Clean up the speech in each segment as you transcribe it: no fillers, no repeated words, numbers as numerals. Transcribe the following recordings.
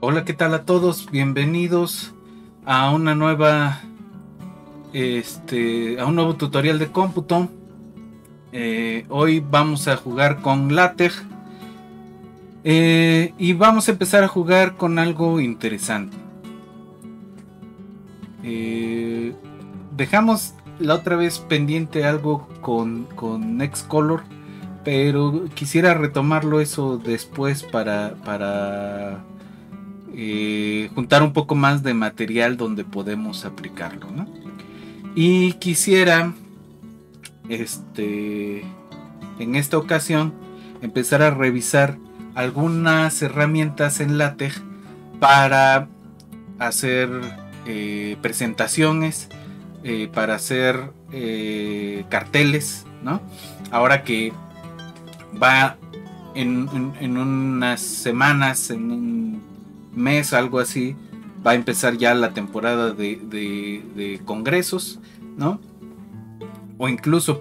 Hola, ¿qué tal a todos? Bienvenidos a una nueva, a un nuevo tutorial de cómputo. Hoy vamos a jugar con LaTeX y vamos a empezar a jugar con algo interesante. Dejamos la otra vez pendiente algo con Nextcolor, pero quisiera retomarlo eso después para juntar un poco más de material donde podemos aplicarlo, ¿no? Y quisiera en esta ocasión empezar a revisar algunas herramientas en LaTeX para hacer presentaciones, para hacer carteles, ¿no? Ahora que va en unas semanas, en un mes, algo así, va a empezar ya la temporada de congresos, ¿no? O incluso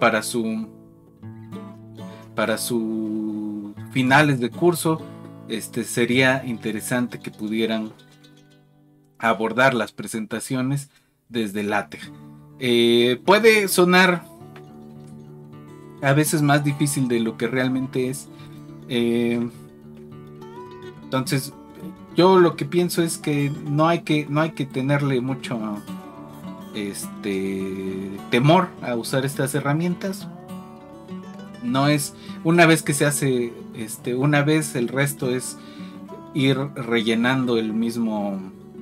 para su finales de curso, sería interesante que pudieran abordar las presentaciones desde LaTeX. Puede sonar a veces más difícil de lo que realmente es. Entonces, yo lo que pienso es que no hay que tenerle mucho temor a usar estas herramientas. No es una vez que se hace una vez, el resto es ir rellenando el mismo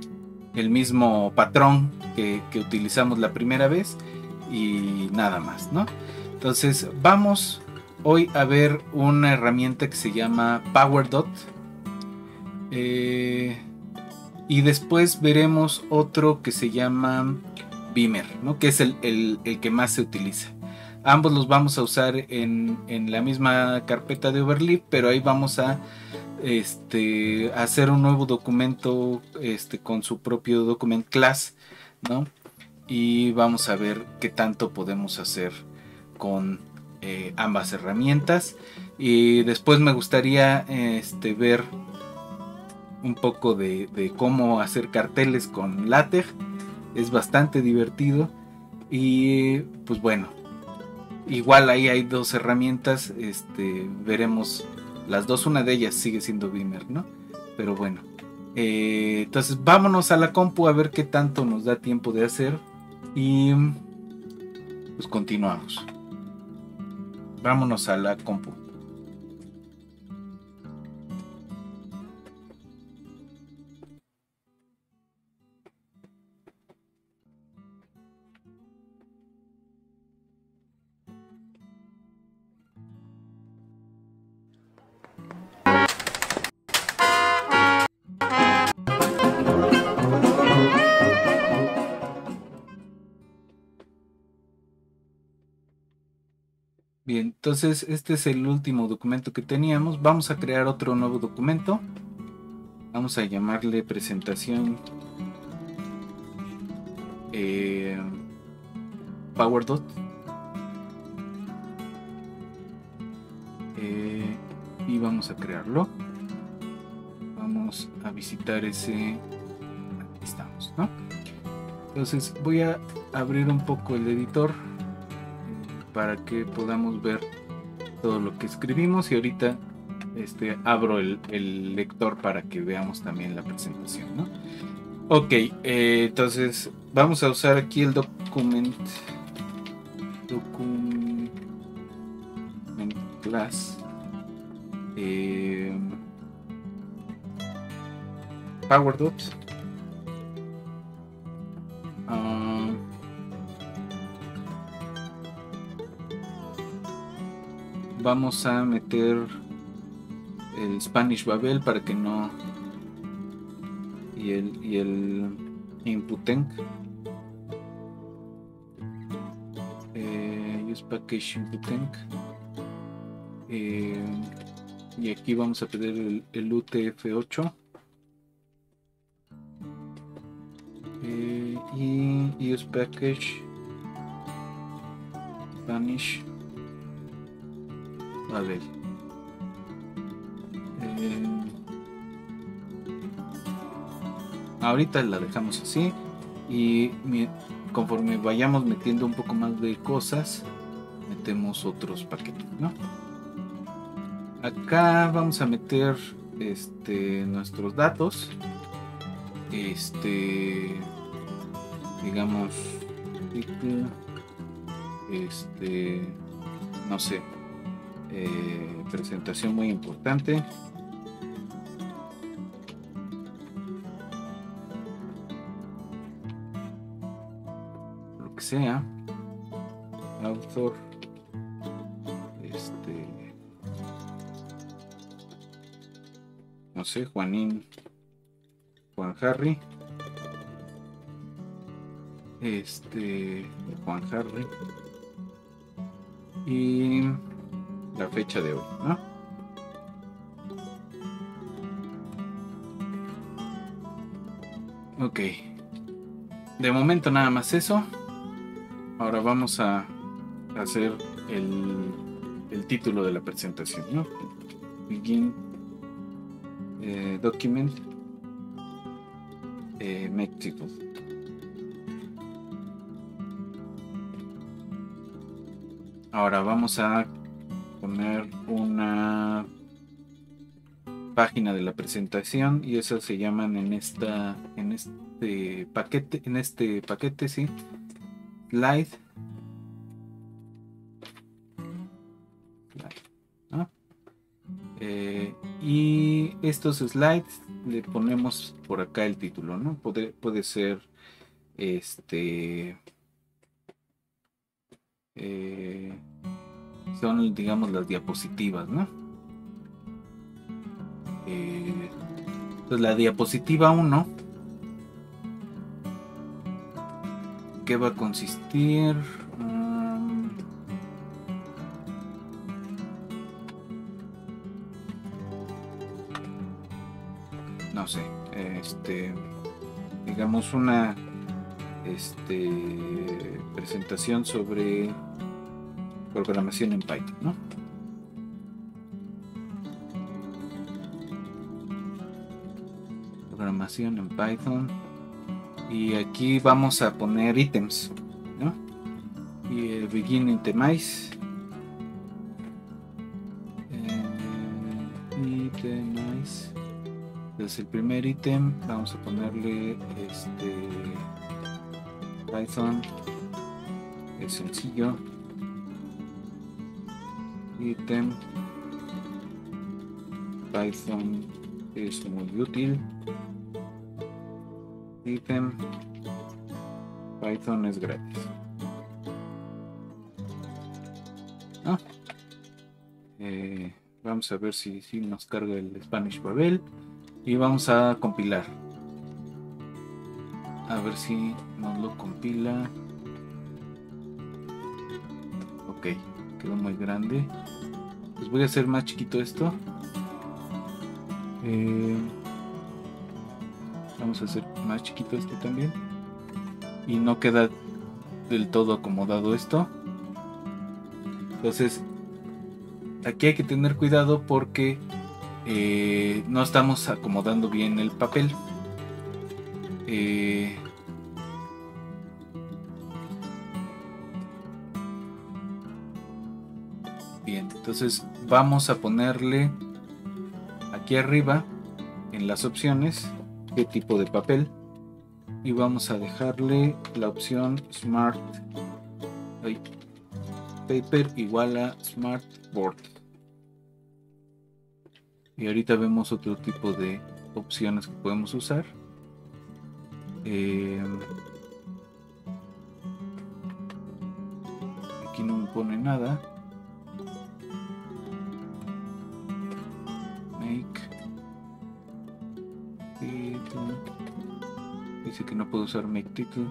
patrón que utilizamos la primera vez y nada más, ¿no? Entonces vamos hoy a ver una herramienta que se llama PowerDot, y después veremos otro que se llama Beamer, ¿no? Que es el que más se utiliza. Ambos los vamos a usar en la misma carpeta de Overleaf, pero ahí vamos a hacer un nuevo documento con su propio document class, ¿no? Y vamos a ver qué tanto podemos hacer con ambas herramientas. Y después me gustaría ver un poco de cómo hacer carteles con LaTeX. Es bastante divertido. Y pues bueno, igual ahí hay dos herramientas. Veremos las dos. Una de ellas sigue siendo Beamer, ¿no? Pero bueno. Entonces vámonos a la compu a ver qué tanto nos da tiempo de hacer. Y pues continuamos. Vámonos a la compu. Bien, entonces este es el último documento que teníamos. Vamos a crear otro nuevo documento. Vamos a llamarle presentación PowerDot. Y vamos a crearlo. Vamos a visitar ese. Aquí estamos, ¿no? Entonces voy a abrir un poco el editor para que podamos ver todo lo que escribimos, y ahorita abro el lector para que veamos también la presentación, ¿no? Ok, entonces vamos a usar aquí el document class PowerDot. Vamos a meter el Spanish Babel para que no, y el inputenc, use package inputenc, y aquí vamos a pedir el UTF-8, y use package Spanish Babel. ahorita la dejamos así y conforme vayamos metiendo un poco más de cosas, metemos otros paquetes, ¿no? Acá vamos a meter nuestros datos, digamos, no sé, presentación muy importante. Lo que sea, autor, no sé, Juan Harry, Juan Harry y la fecha de hoy, ¿no? Ok, de momento nada más eso. Ahora vamos a hacer el título de la presentación, ¿no? Begin document make title. Ahora vamos a poner una página de la presentación y esas se llaman en este paquete, sí, slide, ¿no? Y estos slides le ponemos por acá el título, ¿no? Puede ser son, digamos, las diapositivas, ¿no? Entonces la diapositiva 1, ¿qué va a consistir? No sé, digamos una presentación sobre programación en Python, ¿no? Programación en Python. Y aquí vamos a poner ítems, ¿no? Y begin itemize. Itemize. Entonces el primer ítem vamos a ponerle Python. Es sencillo. Ítem. Python es muy útil. Ítem. Python es gratis. Vamos a ver si nos carga el Spanish Babel y vamos a compilar. A ver si nos lo compila. Ok, quedó muy grande. Pues voy a hacer más chiquito esto. Vamos a hacer más chiquito este también. Y no queda del todo acomodado esto. Entonces aquí hay que tener cuidado porque no estamos acomodando bien el papel. Bien, entonces vamos a ponerle aquí arriba en las opciones qué tipo de papel y vamos a dejarle la opción Smart Paper igual a Smart Board. Y ahorita vemos otro tipo de opciones que podemos usar. Aquí no me pone nada. Make title. Dice que no puedo usar make title.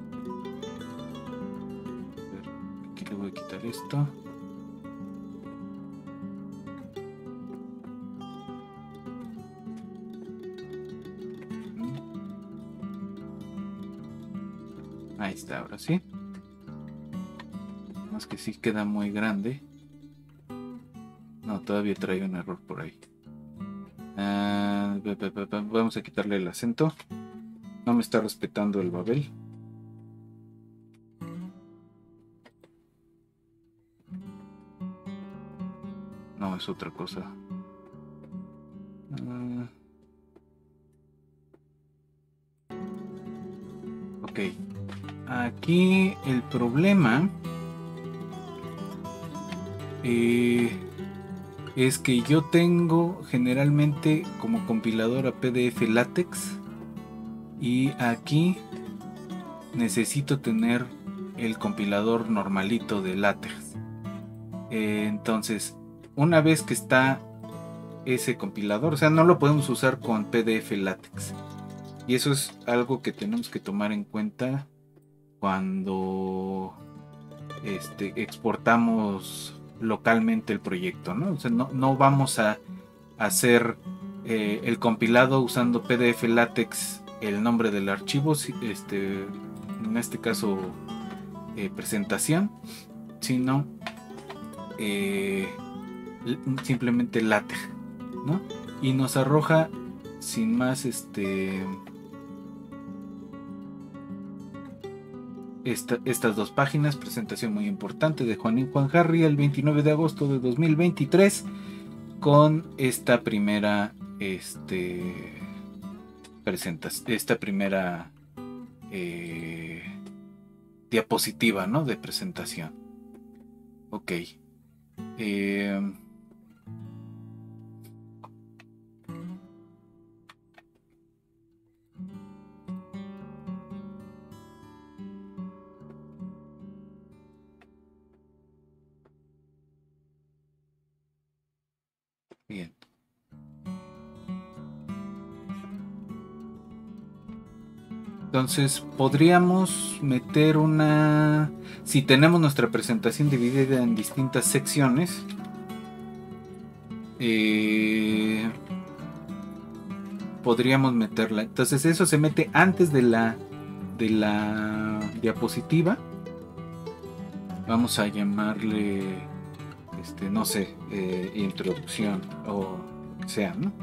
Aquí le voy a quitar esto. Ahí está, ahora sí. Más que sí queda muy grande. No, todavía trae un error por ahí. Vamos a quitarle el acento. No me está respetando el Babel. No, es otra cosa. Ok. Aquí el problema es que yo tengo generalmente como compilador a PDF LaTeX y aquí necesito tener el compilador normalito de LaTeX. Entonces, una vez que está ese compilador, o sea, no lo podemos usar con PDF LaTeX. Y eso es algo que tenemos que tomar en cuenta cuando exportamos localmente el proyecto, ¿no? O sea, no vamos a hacer el compilado usando PDF LaTeX el nombre del archivo, en este caso presentación, sino simplemente LaTeX, ¿no? Y nos arroja sin más estas dos páginas. Presentación muy importante de Juanín Juan Harry el 29 de agosto de 2023 con esta primera esta primera diapositiva, ¿no? De presentación. Ok. Bien. Entonces podríamos meter una... Si tenemos nuestra presentación dividida en distintas secciones, podríamos meterla. Entonces eso se mete antes de la diapositiva. Vamos a llamarle, no sé, introducción o lo que sea, ¿no?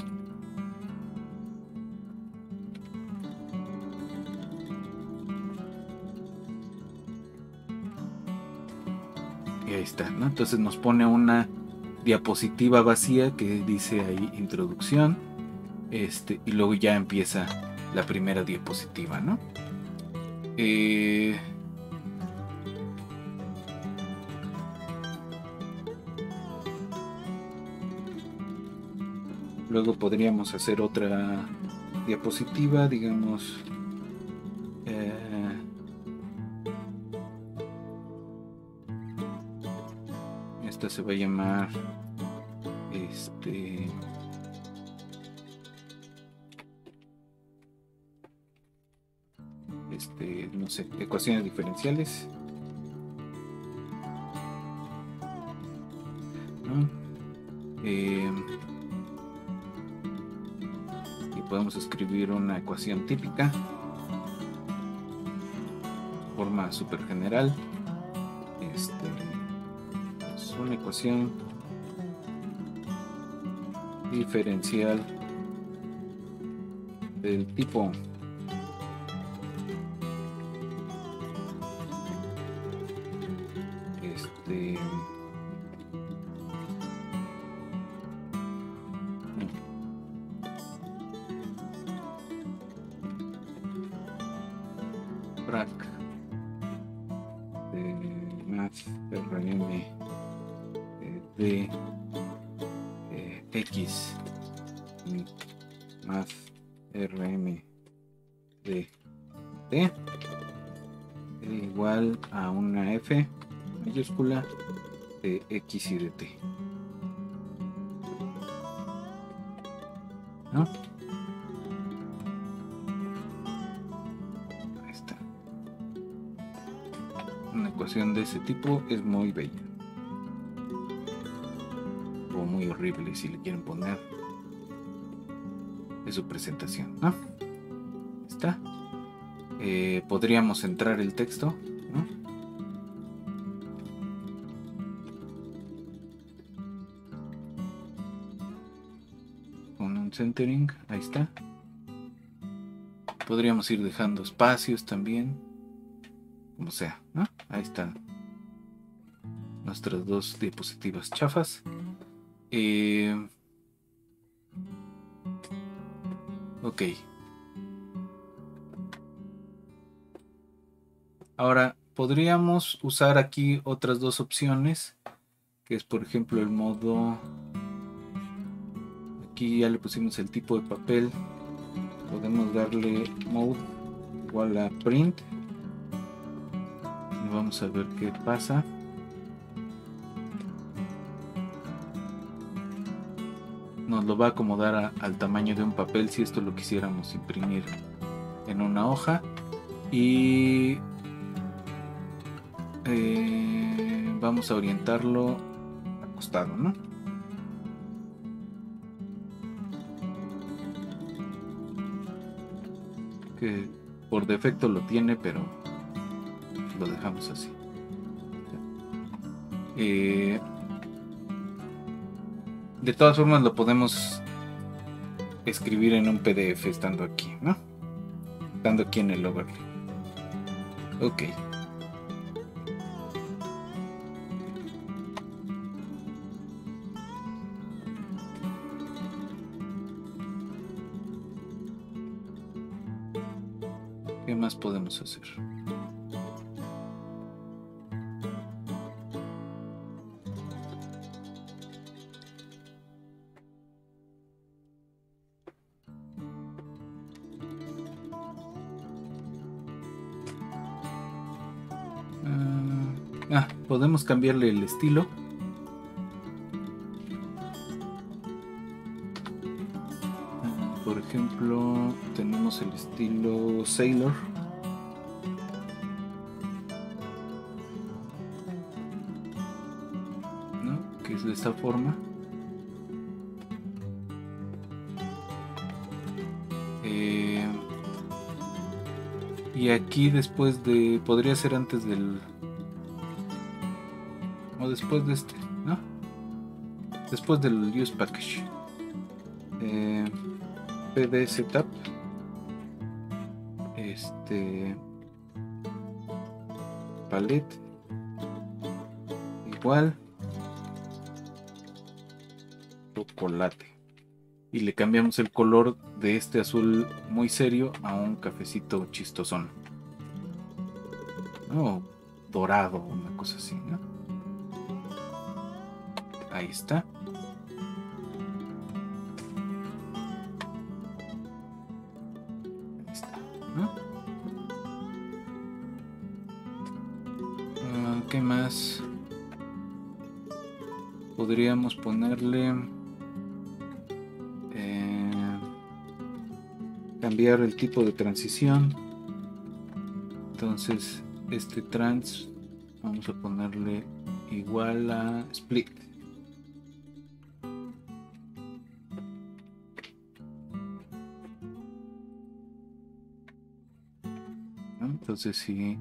Y ahí está, ¿no? Entonces nos pone una diapositiva vacía que dice ahí introducción, y luego ya empieza la primera diapositiva, ¿no? Luego podríamos hacer otra diapositiva, digamos, esta se va a llamar no sé, ecuaciones diferenciales, ¿no? Y podemos escribir una ecuación típica, forma súper general. Es una ecuación diferencial del tipo frac de math rm de x math rm de t igual a una f mayúscula de x y de t, ¿no? Ahí está. Una ecuación de ese tipo es muy bella, o muy horrible si le quieren poner. Es su presentación, ¿no? Está. Podríamos centrar el texto, ¿no? Con un centering, ahí está. Podríamos ir dejando espacios también, como sea, ¿no? Ahí están nuestras dos diapositivas chafas. Ok. Ahora podríamos usar aquí otras dos opciones, que es por ejemplo el modo. Aquí ya le pusimos el tipo de papel. Podemos darle mode igual a print. Y vamos a ver qué pasa. Nos lo va a acomodar al tamaño de un papel si esto lo quisiéramos imprimir en una hoja. Y vamos a orientarlo acostado, ¿no? Que por defecto lo tiene, pero lo dejamos así. De todas formas lo podemos escribir en un PDF estando aquí, ¿no? Estando aquí en el overlay. Ok. ¿Qué más podemos hacer? Podemos cambiarle el estilo. Por ejemplo, tenemos el estilo Sailor. ¿No? Que es de esta forma. Y aquí después de... Podría ser antes del... O después de este, ¿no? Después del use package. PD setup. Palette. Igual. Chocolate. Y le cambiamos el color de este azul muy serio a un cafecito chistosón. ¿No? Dorado, una cosa así, ¿no? Ahí está. Ahí está, ¿no? ¿Qué más? Podríamos ponerle... cambiar el tipo de transición. Entonces este trans vamos a ponerle igual a split. ¿No? Entonces si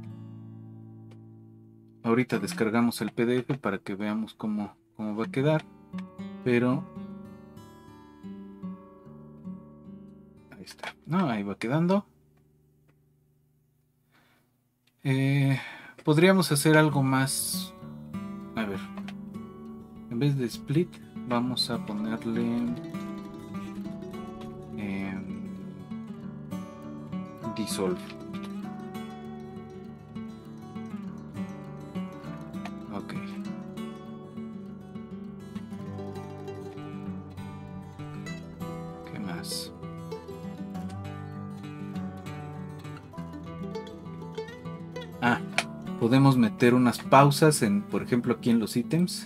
ahorita descargamos el PDF para que veamos cómo va a quedar, pero ahí está, ¿no? Ahí va quedando. Podríamos hacer algo más. A ver, en vez de split vamos a ponerle dissolve. Ok. ¿Qué más? Podemos meter unas pausas en, por ejemplo, aquí en los ítems.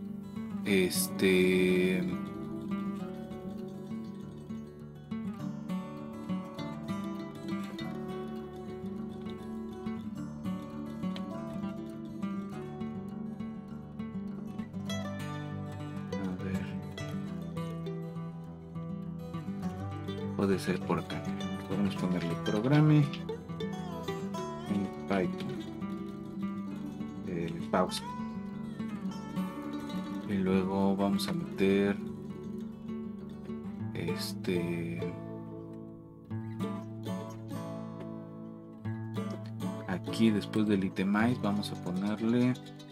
A ver. Puede ser por acá. Podemos ponerle programe en Python. Pausa. Y luego vamos a meter aquí después del itemize vamos a ponerle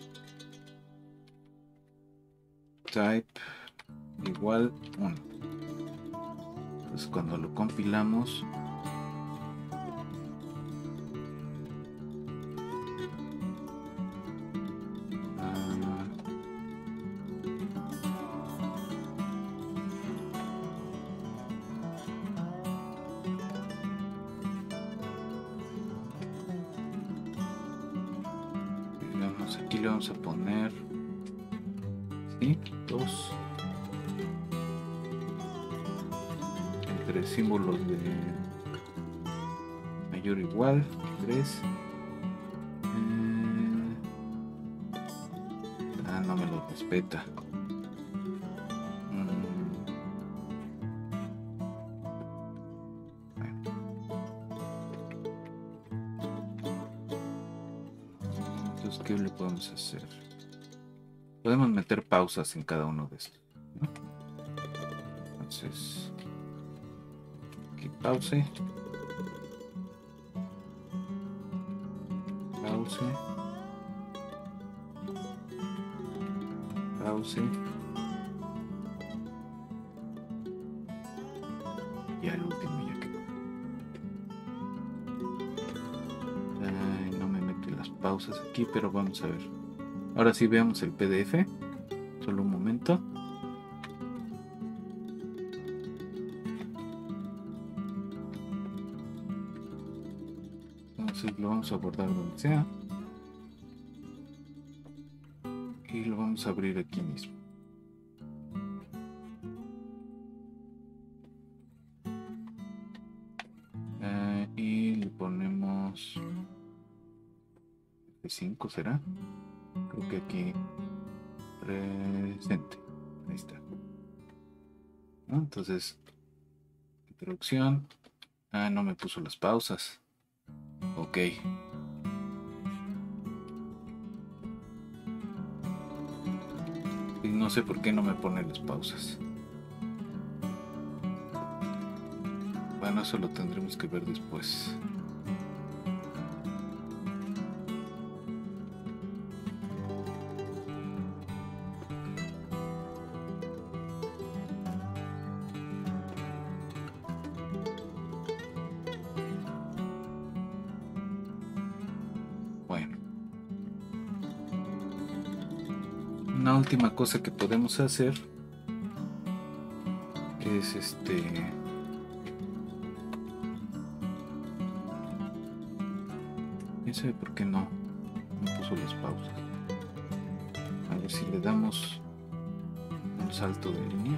type igual 1. Entonces cuando lo compilamos, aquí le vamos a poner 2 entre símbolos de mayor o igual 3. No me lo respeta. Entonces, ¿qué le podemos hacer? Podemos meter pausas en cada uno de estos, ¿no? Entonces, aquí pause, pause, pause, y al último ya quedó. No me mete las pausas aquí, pero vamos a ver. Ahora sí veamos el PDF. Solo un momento. Entonces lo vamos a guardar donde sea. Y lo vamos a abrir aquí mismo. Y le ponemos F5, ¿será? Creo que aquí presente. Ahí está, ¿no? Entonces, introducción. No me puso las pausas. Ok. Y no sé por qué no me pone las pausas. Bueno, eso lo tendremos que ver después. Bueno. Una última cosa que podemos hacer es no sé por qué no puso las pausas. A ver si le damos un salto de línea.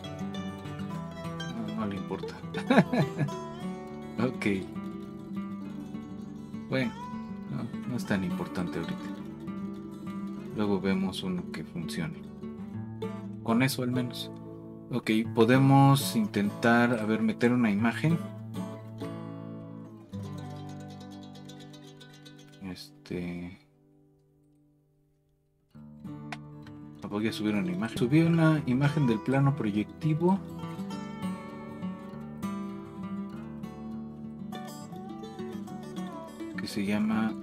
No le importa. Ok. Bueno, no es tan importante ahorita. Luego vemos uno que funcione. Con eso al menos. Ok, podemos intentar, a ver, meter una imagen. Voy a subir una imagen. Subí una imagen del plano proyectivo. Que se llama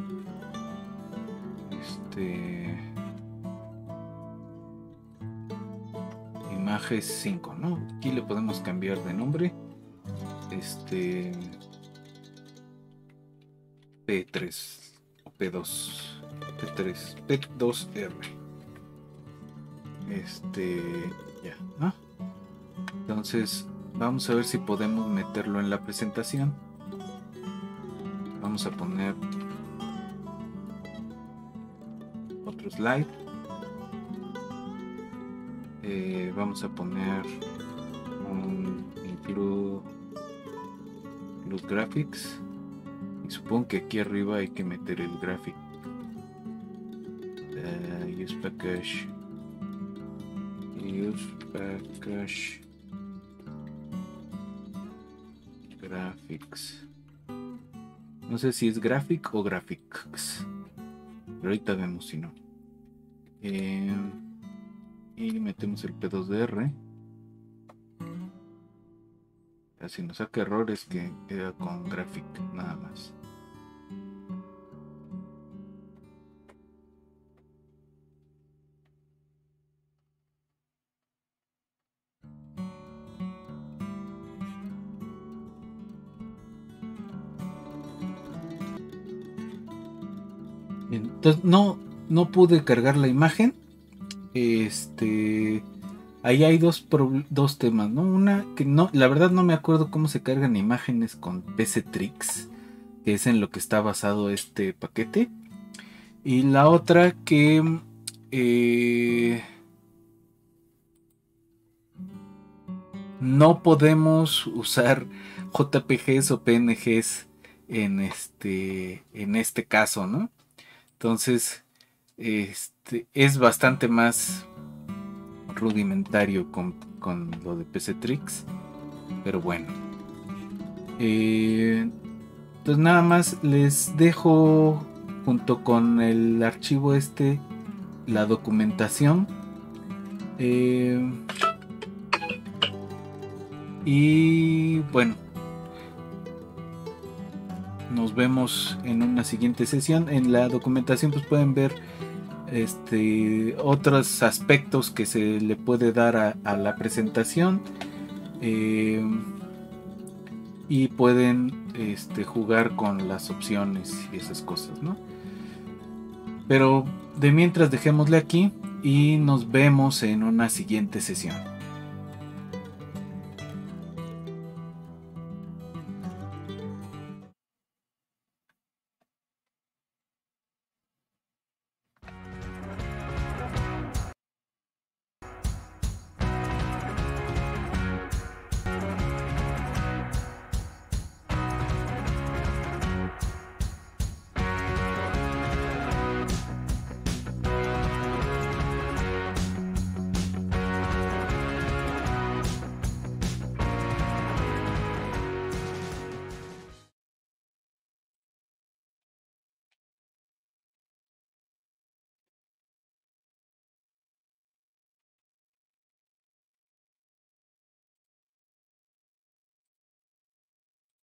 imagen 5, ¿no? Aquí le podemos cambiar de nombre. P3 o P2. P3, P2R. Ya, ¿no? Entonces, vamos a ver si podemos meterlo en la presentación. Vamos a poner otro slide. Vamos a poner un include graphics. Y supongo que aquí arriba hay que meter el graphic. Use package. Use package. Graphics. No sé si es graphic o graphics. Pero ahorita vemos si no. Y metemos el P2DR. Si nos saca errores que queda con graphic nada más. Entonces no pude cargar la imagen. Ahí hay dos temas, ¿no? Una que no, la verdad no me acuerdo cómo se cargan imágenes con PC Tricks, que es en lo que está basado este paquete. Y la otra que no podemos usar JPGs o PNGs en este caso, ¿no? Entonces, es bastante más rudimentario con lo de PC Tricks, pero bueno. Entonces nada más les dejo junto con el archivo la documentación. Y bueno, nos vemos en una siguiente sesión. En la documentación pues pueden ver otros aspectos que se le puede dar a la presentación, y pueden jugar con las opciones y esas cosas, ¿no? Pero de mientras dejémosle aquí y nos vemos en una siguiente sesión.